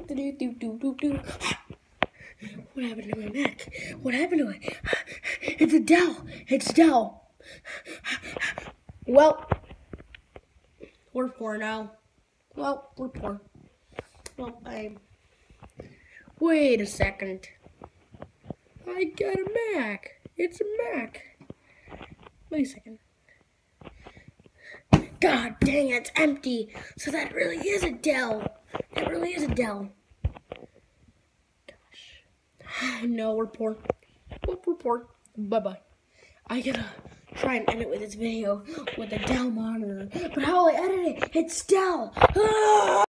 What happened to my Mac? What happened to it? It's a Dell. It's Dell. Well, we're poor now. Well, we're poor. Well, wait a second. I got a Mac. It's a Mac. Wait a second. God dang, it's empty. So that really is a Dell. That really is a Dell. Gosh. No, we're poor. Well, we're poor. Bye-bye. I gotta try and edit with this video with a Dell monitor. But how will I edit it? It's Dell. Ah!